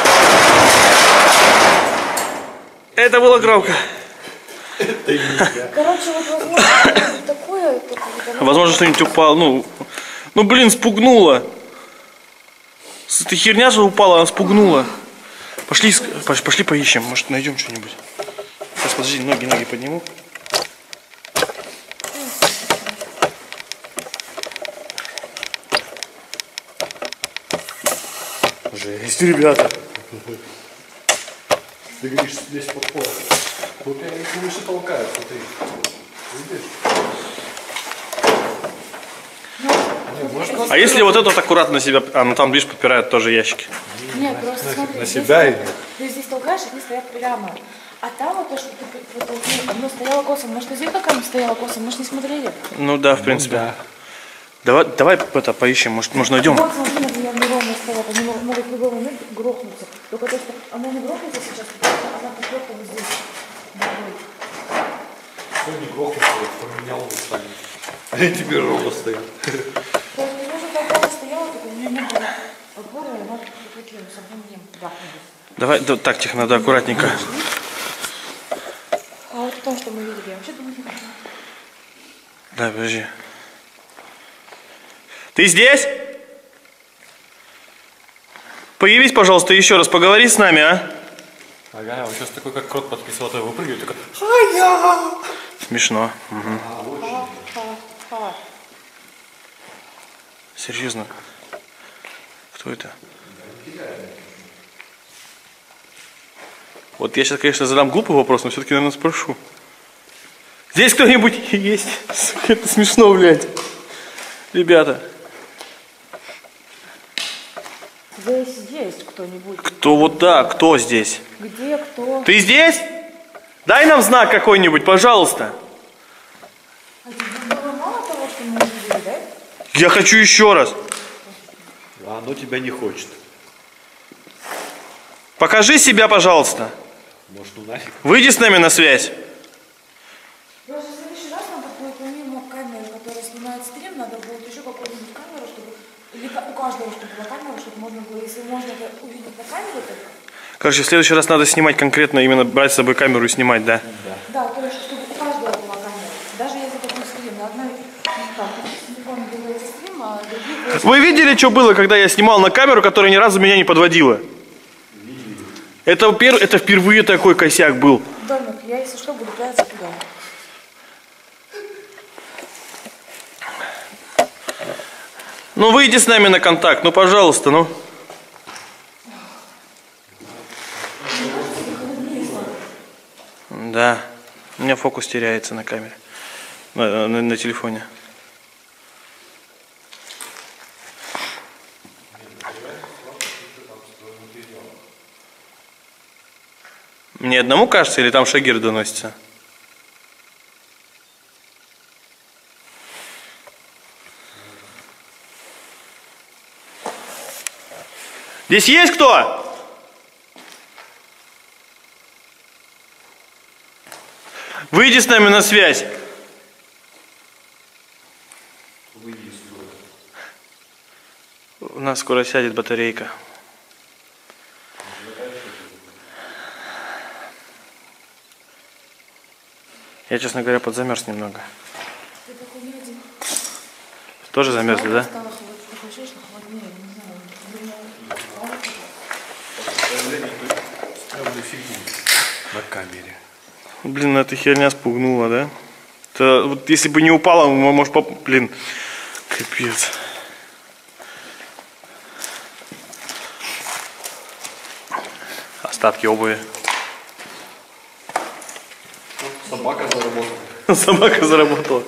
Это было громко. Короче, вот возможно такое. Возможно, что-нибудь упало. Ну, ну, блин, спугнуло. Эта херня же упала, она спугнула. Пошли, пошли поищем, может найдем что-нибудь. Сейчас, подожди, ноги, ноги подниму. Жесть, ребята. Ты говоришь, здесь подпор. Вот я их выше толкаю, смотри. Видишь? А если вот этот аккуратно на себя, а ну там видишь подпирают тоже ящики. Нет, просто смотри. На себя или? Ты здесь толкаешь, они стоят прямо. А там вот то, что ты потолкнул, оно стояло косо. Может, здесь как оно стояло косо? Мы же не смотрели. Ну да, в принципе. Ну, да. Давай, давай это поищем, может, может найдем. Вот, смотри, например, неровно стоят. Они могут в любой момент грохнуться. Только то, что оно не грохнется сейчас, потому что она подпёрта вот здесь. Все не грохнется, вот поменял вот станет. А я теперь ровно стоят. То есть мне нужно толкать стояла, только у меня не было подбора, и она прикрутила совсем не грохнулась. Давай, да, так, тихо, надо аккуратненько. А вот то, что мы видели, я вообще думаю, не знаю. Да, подожди. Ты здесь? Появись, пожалуйста, еще раз, поговори с нами, а? Ага, он сейчас такой, как крот подписал, то выпрыгивает, такой... Смешно. Угу. Серьезно? Кто это? Вот я сейчас, конечно, задам глупый вопрос, но все-таки, наверное, спрошу. Здесь кто-нибудь есть? Это смешно, блядь. Ребята. Здесь есть кто-нибудь. Кто вот да, кто здесь? Где кто? Ты здесь? Дай нам знак какой-нибудь, пожалуйста. А тебе было мало того, что мы увидели, да? Я хочу еще раз. А оно тебя не хочет. Покажи себя, пожалуйста. Может, ну нафиг. Выйди с нами на связь. Просто в следующий раз надо будет помимо камеры, которая снимает стрим, надо будет еще какую-нибудь камеру, чтобы... Или у каждого, чтобы была камера, чтобы можно было, если можно это увидеть на камеру, то... Короче, в следующий раз надо снимать конкретно, именно брать с собой камеру и снимать, да? Да, то есть, чтобы у каждого была камера. Даже если это будет стрим, на одной... Ну, так, с телефона делается стрим, а другие... Вы видели, что было, когда я снимал на камеру, которая ни разу меня не подводила? Это, пер... это впервые такой косяк был. Домик, я, если что, буду прятаться туда. Ну, выйди с нами на контакт, ну, пожалуйста, ну. Да, у меня фокус теряется на камере, на, на, на телефоне. Мне одному кажется, или там Шагир доносится? Здесь есть кто? Выйди с нами на связь. У нас скоро сядет батарейка. Я, честно говоря, подзамерз немного. Ты такой не один. Тоже замерзли, да? Стало холоднее, такое ощущение, что холоднее, не знаю. На камере. Блин, эта херня спугнула, да? Это, вот если бы не упала, может, поп... блин, капец. Остатки обуви. Собака заработала. Собака заработала.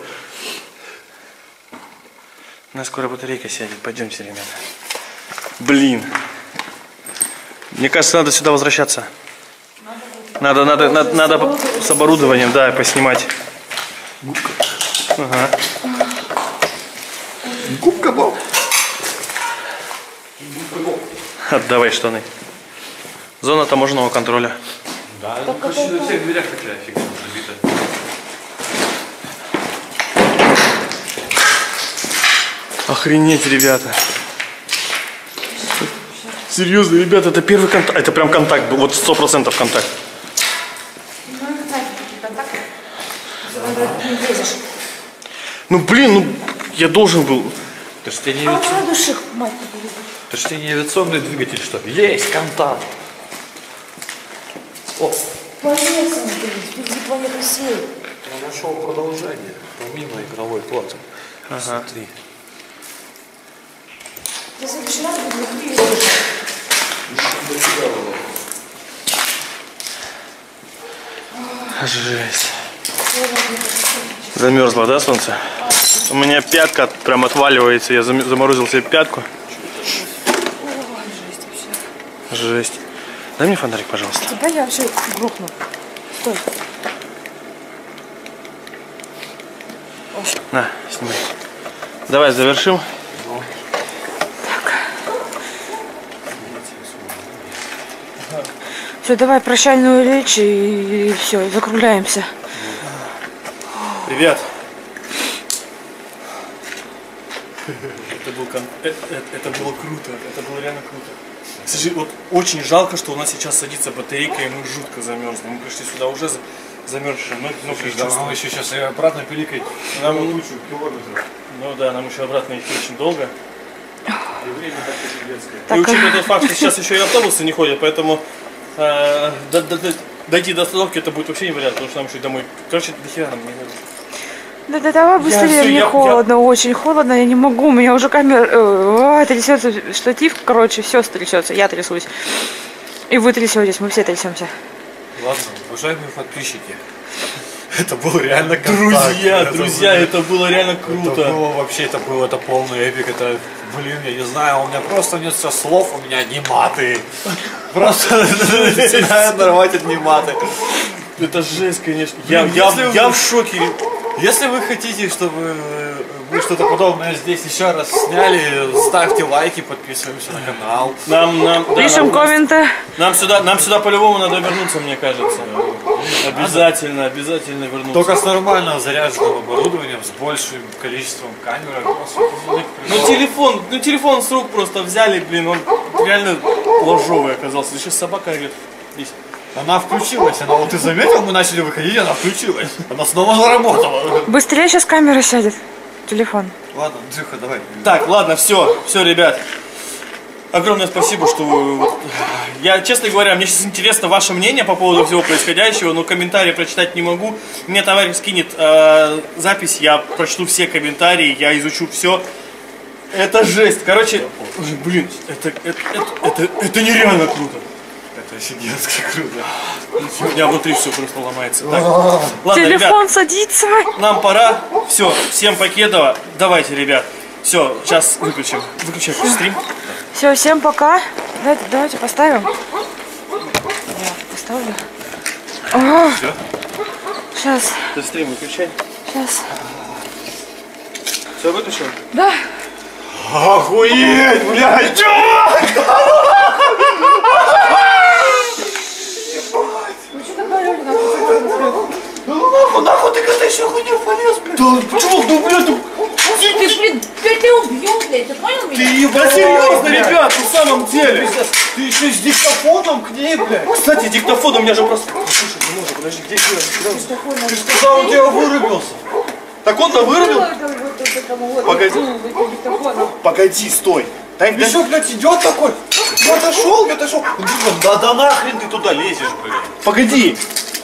У нас скоро батарейка сядет. Пойдемте, ребята. Блин. Мне кажется, надо сюда возвращаться. Надо, надо, надо, надо с оборудованием, да, поснимать. Губка. Ага. Губка Боб. Отдавай штаны. Зона таможенного контроля. Да, ну почти на всех дверях такая фигня забита. Охренеть, ребята. Серьезно, ребята, это первый контакт. Это прям контакт был. Вот сто процентов контакт. Ну, это знаете, какие контакты. Если не лезешь. Ну, блин, ну, я должен был... Это ж тебе не, А авиационный... правда ших, мать победит. Это ж тебе не авиационный двигатель, что ли? Есть контакт. О, Полезно, впереди планеты всей. я нашел продолжение. Помимо игровой платы. Ага. Смотри. Я в следующий раз буду выходить. Жесть. Замерзла, да, солнце? У меня пятка прям отваливается. Я зам- заморозил себе пятку. Ой, жесть вообще. Жесть. Дай мне фонарик, пожалуйста. Тебя я вообще грохну. Стой. На, снимай. Давай завершим. Все, давай прощальную речь и, и все, закругляемся. Ребят, это, был кон... это, это- это было круто, это было реально круто. К сожалению, вот очень жалко, что у нас сейчас садится батарейка, и мы жутко замерзли. Мы пришли сюда уже за- замерзшие, но, но Да, нам еще сейчас обратно пиликать. Нам, Кучу километров. ну да, нам еще обратно идти очень долго. И время так детское. Так, И учитывая тот факт, что сейчас еще и автобусы не ходят, поэтому э, до- до- до- дойти до остановки это будет вообще не вариант, потому что нам еще и домой. Короче, до хера нам не надо. Да, да, давай быстрее, всё, мне я- холодно, очень холодно, я не могу, у меня уже камера, э, ой, трясется штатив, короче, все трясется, я трясусь. И вы трясетесь, мы все трясемся. Ладно, уважаемые подписчики. Это был реально контакт. Друзья, Это друзья, было- это было реально Это круто. было вообще, это был это полный эпик, это, блин, я не знаю, у меня просто нет сейчас слов, у меня одни маты. Просто начинают нарвать одни маты. Это жесть, конечно. Я, Блин, я, если вы- я в шоке. Если вы хотите, чтобы мы что-то подобное здесь еще раз сняли, ставьте лайки, подписываемся на канал. Нам, нам, да, Пишем нам, комменты. нам сюда, нам сюда по-любому надо вернуться, мне кажется. Обязательно, обязательно вернуться. Только с нормально заряженным оборудованием, с большим количеством камер. Ну телефон, ну телефон с рук просто взяли, блин, он реально ложовый оказался. Сейчас собака говорит, здесь. Она включилась, она, вот ты заметил, мы начали выходить, она включилась. Она снова заработала. Быстрее сейчас камера сядет, телефон. Ладно, Андрюха, давай. Так, ладно, все, все, ребят. Огромное спасибо, что вы... вот, я, честно говоря, мне сейчас интересно ваше мнение по поводу всего происходящего, но комментарии прочитать не могу. Мне товарищ скинет э, запись, я прочту все комментарии, я изучу все. Это жесть. Короче, ой, блин, это, это, это, это, это нереально круто. Это офигенски круто. У меня внутри все просто ломается. Так, ладно, Телефон ребят, садится. нам пора. Все, всем покедово. Давайте, ребят. Все, сейчас выключим. Выключим стрим. Все, всем пока. Давайте, давайте поставим. Я поставлю. О, Все? сейчас, Ты стрим выключай. сейчас. Все, выключил? Да. Охуеть, блядь, чувак! Ну что такое, Лёля, Ну нахуй ты когда еще хуйню полез, блядь? Да почему, ну блядь, ты, блин, я тебя убью, блядь, ты понял меня? ты Да серьезно, ребят, на самом деле. Ты еще с диктофоном к ней, блядь. Кстати, диктофон у меня же просто... Слушай, не может, подожди, где где- Ты сказал, он тебя вырубился. Так он-то вырубил? Погоди. Погоди, стой. Дай, дай. Еще, блядь, идет такой. Я отошел, я отошел. Да, да нахрен ты туда лезешь, блядь. Погоди.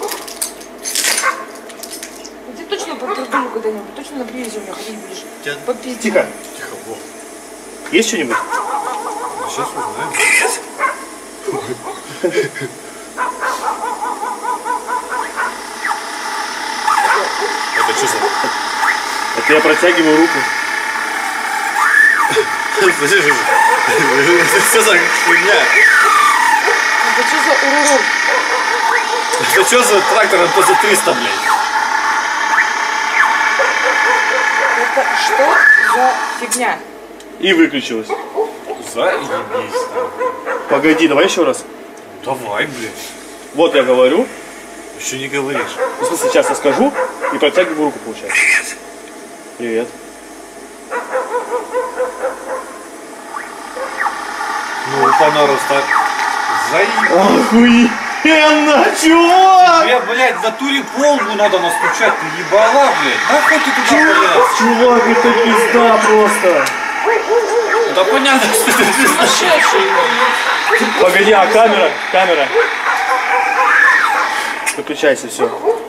Ты точно подтвердил когда-нибудь, точно на привязи у меня ходить будешь. Я- Попиздишь. Тихо. Тихо, во. Есть что-нибудь? Сейчас узнаем. Это что за... Это я протягиваю руку. Подожди, это что за хуйня? Это что за уруру? Это что за трактор эн пэ зэ триста, блядь? Это что за фигня? И выключилась. Заебись. Погоди, давай еще раз. Давай, блядь. Вот я говорю. Еще не говоришь. В смысле, сейчас я скажу и протягиваю руку, получается. Привет. Ну, у Панарус так заебал. Охуенно, чувак! Тебе, блядь, в натуре полбу надо настучать, ты ебала, блядь. Нахуй ты туда полез? Чувак, это пизда просто. Да понятно, что ты сумасшедший. Погоди, а камера? Камера. Выключайся, все.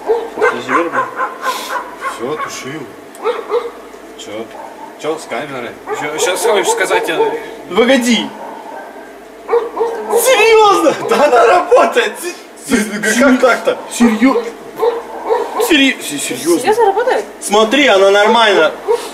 Все, тушил. Че? Че с камерой? Сейчас хочешь сказать, я... Погоди. Серьезно? Да она работает. Как так-то? Серьезно? Серьезно? Серьезно работает? Смотри, она нормально.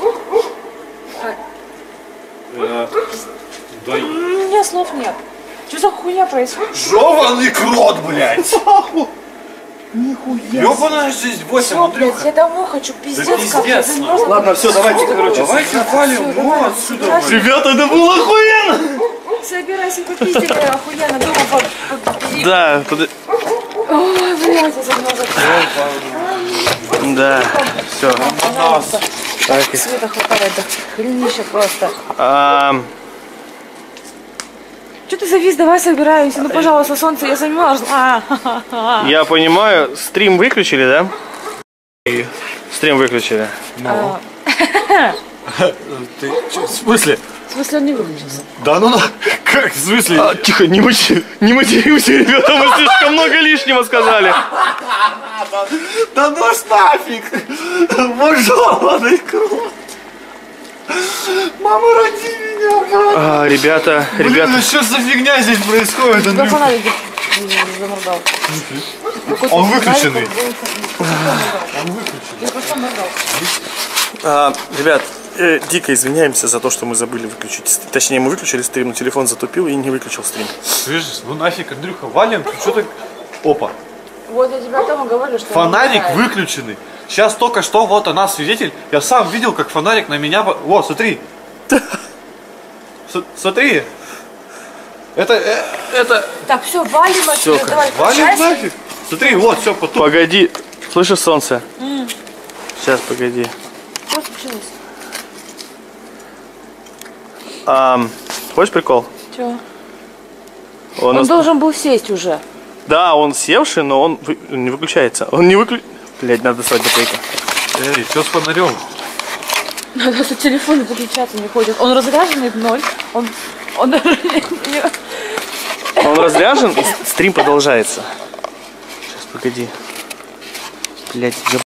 У меня слов нет. Что за хуйня происходит? Жеванный крот, блядь. Нихуя. Ёбаная жизнь, восемь, Всё, блядь, Андрюха. я домой хочу, пиздец, Да как я пиздец, замерзла. Ладно, все, давайте, короче. Давайте валим, ну отсюда, блядь. Ребята, это было охуенно. Собирайся, попиздили, охуенно, дома по... по- по- Да, под... Ой, блядь, я замерзла. да, все. Пожалуйста. Света хватает, да хренище просто. Что ты завис, давай собираемся, ну пожалуйста, солнце, я замерзла. Я понимаю, стрим выключили, да? Стрим выключили. А, Ты чё, в смысле? В смысле, он не выключился? Да ну на... Как, в смысле? А, тихо, не, мути, не материмся, ребята, мы слишком много лишнего сказали. Да ну ж нафиг! Мажованный крот! Мама, роди меня, брат! А, ребята, Блин, ребята. ну что за фигня здесь происходит, Тебя Андрюха? фонарик заморгал. Он выключенный. Я просто моргал. А, ребят, э, дико извиняемся за то, что мы забыли выключить. Точнее, мы выключили стрим, но телефон затупил и не выключил стрим. Слышишь, ну нафиг, Андрюха, валим, ты что так... Опа, Вот я тебе о том и говорю, что... фонарик он выключенный. Сейчас только что, вот она свидетель. Я сам видел, как фонарик на меня... по- Вот, смотри. С- Смотри. Это... э, Это... Так, все, валим отсюда, давай, Валим включайся. нафиг. Смотри, вот, все, потом. Погоди, слышишь солнце? Сейчас, погоди. Что случилось? А, хочешь прикол? Чего? Он, Он нас- должен был сесть уже. Да, он севший, но он вы- не выключается. Он не выключ... Блять, надо достать батарейку. Эй, что с фонарем? Надо, что телефон выключаться не хочет. Он разряженный в ноль. Он... Он даже не... не- Он разряжен, и стрим продолжается. Сейчас, погоди. Блять,